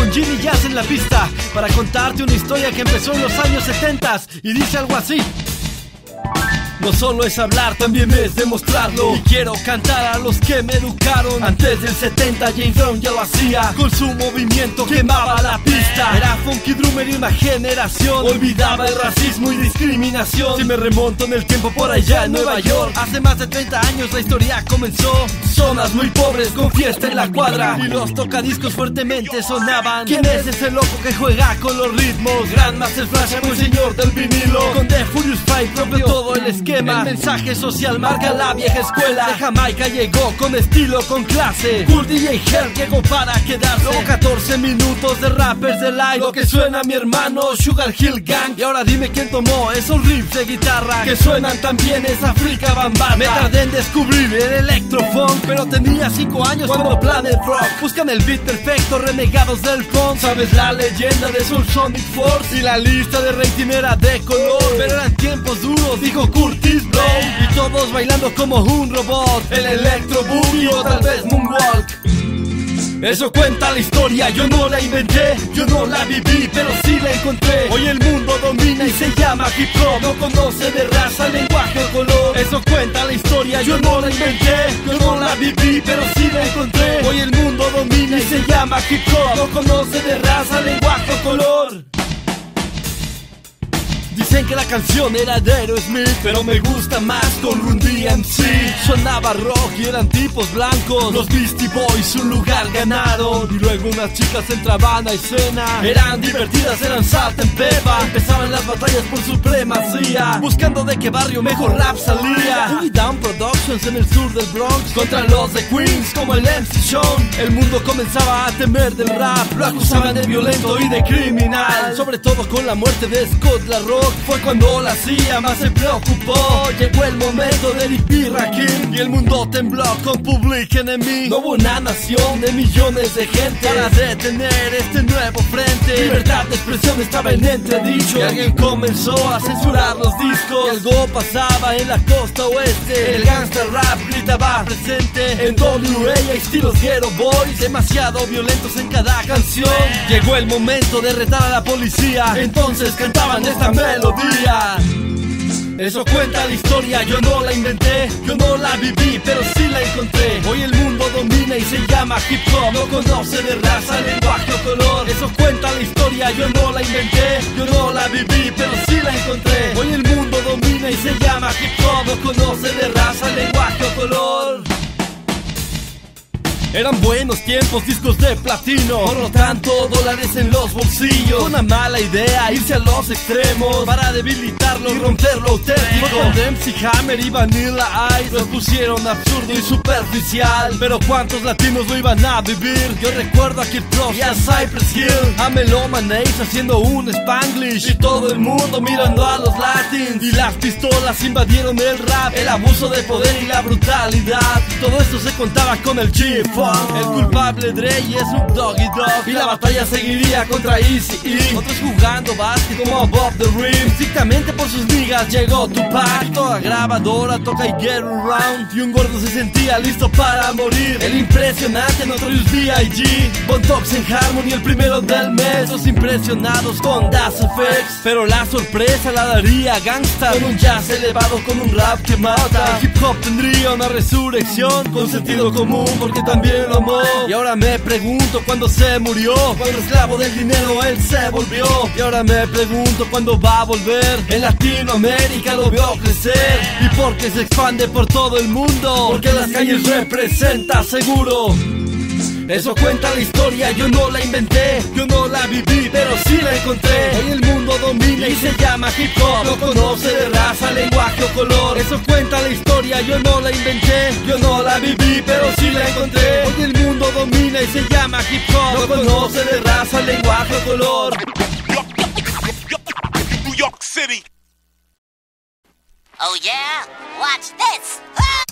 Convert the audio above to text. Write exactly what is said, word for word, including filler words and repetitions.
con Gini Jazz en la pista para contarte una historia que empezó en los años setenta y dice algo así. No solo es hablar, también es demostrarlo. Y quiero cantar a los que me educaron. Antes del setenta James Brown ya lo hacía. Con su movimiento quemaba la pista. Era funky drummer y una generación olvidaba el racismo y discriminación. Si me remonto en el tiempo por allá en Nueva York, hace más de treinta años la historia comenzó. Zonas muy pobres con fiesta en la cuadra y los tocadiscos fuertemente sonaban. ¿Quién es ese loco que juega con los ritmos? Grandmaster Flash, el señor del vinilo. Con The Furious Five rompió todo el esquema. El mensaje social marca la vieja escuela. De Jamaica llegó con estilo, con clase. Cool D J Herb llegó para quedarse. Luego catorce minutos de rappers de live. Lo que suena mi hermano Sugar Hill Gang. Y ahora dime quién tomó esos riffs de guitarra que suenan también esa Afrika Bambaataa. Me tardé en descubrir el electrofunk, pero tenía cinco años cuando Planet Rock. Buscan el beat perfecto, renegados del funk. Sabes la leyenda de Soul Sonic Force y la lista de rating era de color. Pero eran tiempos duros, dijo Curtis Blow. Y todos bailando como un robot. El electro boogie o tal vez moonwalk. Eso cuenta la historia, yo no la inventé, yo no la viví, pero sí la encontré. Hoy el mundo domina y se llama hip hop. No conoce de raza, lenguaje o color. Eso cuenta la historia, yo no la inventé, yo no la viví, pero sí la encontré. Hoy el mundo domina y se llama hip hop. No conoce de raza, lenguaje o color. Dicen que la canción era de Aerosmith, pero me gusta más con Run D M C. Sonaba rock y eran tipos blancos. Los Beastie Boys un lugar ganaron. Y luego unas chicas entraban a escena. Eran divertidas, eran Salt and Peppa. Empezaban las batallas por supremacía, buscando de qué barrio mejor rap salía. Boogie Down Productions en el sur del Bronx contra los de Queens como el M C Sean. El mundo comenzaba a temer del rap. Lo acusaban de violento y de criminal, sobre todo con la muerte de Scott La Rock. Fue cuando la C I A más se preocupó. Llegó el momento de Eric B. Rakim y el mundo tembló con Public Enemy. No hubo una nación de millones de gente para detener este nuevo frente. Libertad de expresión estaba en entredicho y alguien comenzó a censurar los discos. Y algo pasaba en la costa oeste. El gangsta rap gritaba presente. En W A hay estilos Ghetto Boys demasiado violentos en cada canción. Llegó el momento de retar a la policía, entonces cantaban esta melodía. Eso cuenta la historia, yo no la inventé, yo no la viví, pero sí la encontré. Hoy el mundo domina y se llama hip hop. No conoce de raza, lenguaje o color. Eso cuenta la historia, yo no la inventé, yo no la viví, pero sí la encontré. Hoy el mundo domina y se llama hip hop. No conoce de raza, lenguaje o color. Eran buenos tiempos, discos de platino, por lo tanto dólares en los bolsillos. Una mala idea irse a los extremos para debilitarlo y romper lo auténtico. Con M C Hammer y Vanilla Ice los pusieron absurdo y superficial, pero cuántos latinos lo iban a vivir. Yo recuerdo a Kid Rock y a Cypress Hill, a Meloman Ace haciendo un Spanglish y todo el mundo mirando a los Latins. Y las pistolas invadieron el rap, el abuso de poder y la brutalidad. Todo esto se contaba con el Chief. El culpable Dre y Snoop Doggy Dogg. Y la batalla seguiría contra Eazy-E. Otros jugando básquet como Above the Rim. Estrictamente por sus ligas llegó Tupac. Toda grabadora toca y get around. Y un gordo se sentía listo para morir. El impresionante Notorious B I G Bone Thugs and Harmony el primero del mes. Los impresionados con Das F X, pero la sorpresa la daría Gangsta con un jazz elevado, con un rap que mata. El hip hop tendría una resurrección con sentido común, porque también lo amó. Y ahora me pregunto cuándo se murió, cuando esclavo del dinero él se volvió. Y ahora me pregunto cuándo va a volver. En Latinoamérica lo vio crecer. Y porque se expande por todo el mundo, porque las calles representa seguro. Eso cuenta la historia, yo no la inventé, yo no la viví, pero sí la encontré. Hoy el mundo domina y se llama hip hop. No conoce de raza, lenguaje o color. Eso cuenta la historia, yo no la inventé, yo no la viví, pero sí la encontré. Hoy el mundo domina y se llama hip hop. No conoce de raza, lenguaje o color. New York City. Oh yeah? Watch this! Ah!